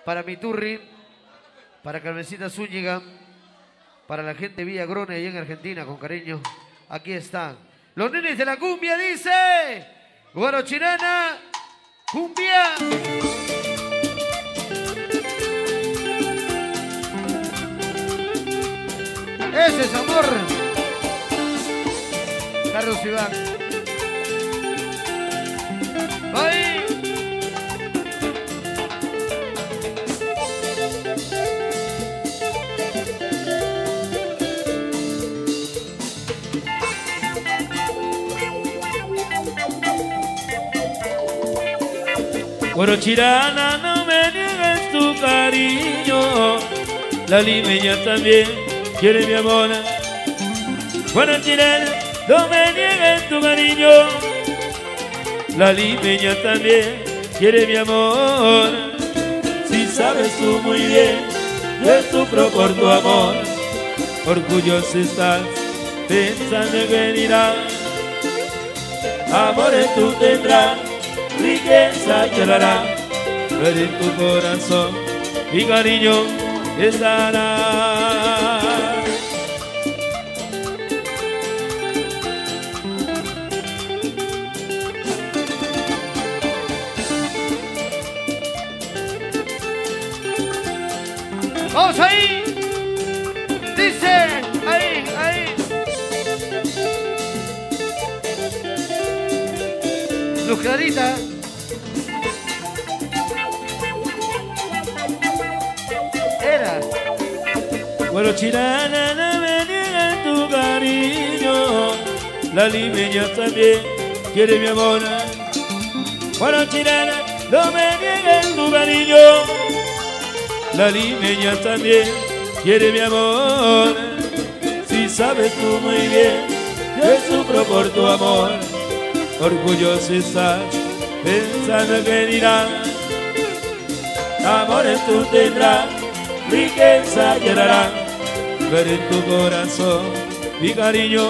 para Miturri, para Carmencita Zúñiga, para la gente de Villa Grone, allá en Argentina, con cariño. Aquí están. Los nenes de la cumbia, dice. Guarochirana, cumbia. Ese es amor. Carlos Iván. ¡Ahí! Guarochirana, no me niegues tu cariño, la limeña también quiere mi amor. Guarochirana, no me niegues tu cariño, la limeña también quiere mi amor. Si sabes tú muy bien, yo sufro por tu amor, orgulloso estás pensando que dirás, amores tú tendrás, riqueza llorará, pero en tu corazón mi cariño estará. ¡Vamos ahí! Dice, ahí, ahí. Luz Clarita. Era. Guarochirana, no me niegues tu cariño, la limeña también quiere mi amor. Guarochirana, no me niegues tu cariño, la limeña también quiere mi amor. Si sabes tú muy bien, yo sufro por tu amor, orgulloso estás pensando que dirás, amores tú tendrás, riqueza llorará, pero en tu corazón mi cariño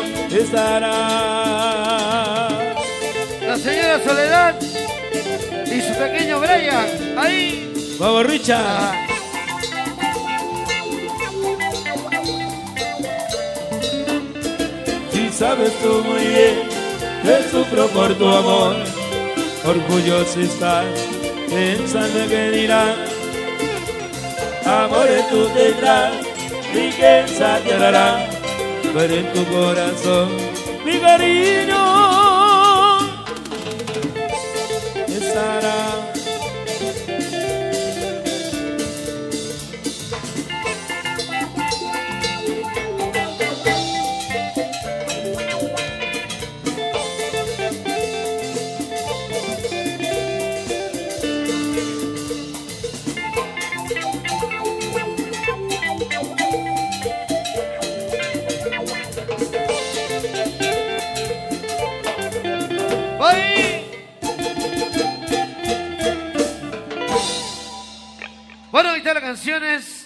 estará. La señora Soledad y su pequeño Brian. Ahí. Vamos, Richard. Si sabes tú muy bien que sufro por tu amor, orgulloso estás pensando que dirás, amores tú tendrás, riqueza llorará, pero en tu corazón mi cariño estará. Bueno, ahorita las canciones